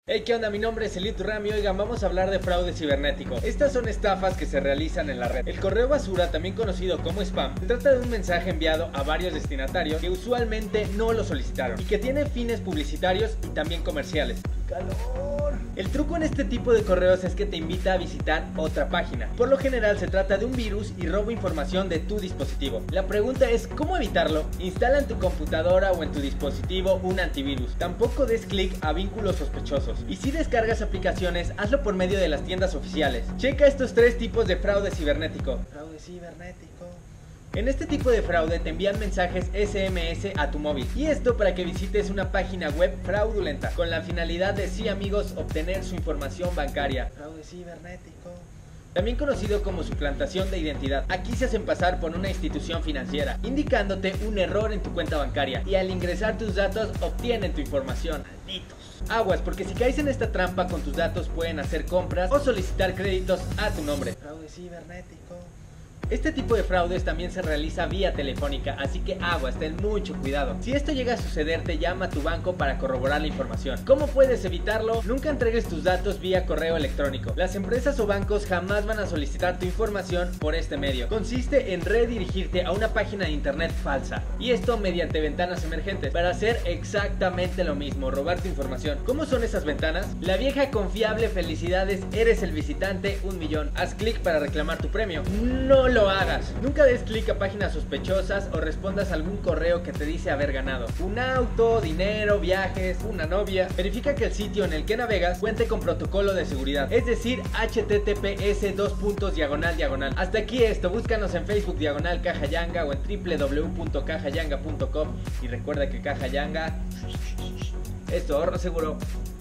Hey, ¿qué onda? Mi nombre es Elite Rami. Oigan, vamos a hablar de fraude cibernético. Estas son estafas que se realizan en la red. El correo basura, también conocido como spam, se trata de un mensaje enviado a varios destinatarios que usualmente no lo solicitaron y que tiene fines publicitarios y también comerciales. ¡Calor! El truco en este tipo de correos es que te invita a visitar otra página. Por lo general se trata de un virus y roba información de tu dispositivo. La pregunta es, ¿cómo evitarlo? Instala en tu computadora o en tu dispositivo un antivirus. Tampoco des clic a vínculos sospechosos. Y si descargas aplicaciones, hazlo por medio de las tiendas oficiales. Checa estos tres tipos de fraude cibernético. Fraude cibernético. En este tipo de fraude te envían mensajes SMS a tu móvil, y esto para que visites una página web fraudulenta, con la finalidad de, sí amigos, obtener su información bancaria. Fraude cibernético. También conocido como suplantación de identidad. Aquí se hacen pasar por una institución financiera, indicándote un error en tu cuenta bancaria, y al ingresar tus datos obtienen tu información. Malditos. Aguas, porque si caes en esta trampa con tus datos pueden hacer compras o solicitar créditos a tu nombre. Fraude cibernético. Este tipo de fraudes también se realiza vía telefónica, así que aguas, ten mucho cuidado. Si esto llega a sucederte, llama a tu banco para corroborar la información. ¿Cómo puedes evitarlo? Nunca entregues tus datos vía correo electrónico. Las empresas o bancos jamás van a solicitar tu información por este medio. Consiste en redirigirte a una página de internet falsa, y esto mediante ventanas emergentes, para hacer exactamente lo mismo, robar tu información. ¿Cómo son esas ventanas? La vieja confiable felicidades, eres el visitante 1.000.000. Haz clic para reclamar tu premio. No lo hagas. Nunca des clic a páginas sospechosas o respondas a algún correo que te dice haber ganado un auto, dinero, viajes, una novia. Verifica que el sitio en el que navegas cuente con protocolo de seguridad, es decir, https://. Hasta aquí esto. Búscanos en Facebook /Caja Yanga o en www.cajayanga.com, y recuerda que Caja Yanga es tu ahorro seguro.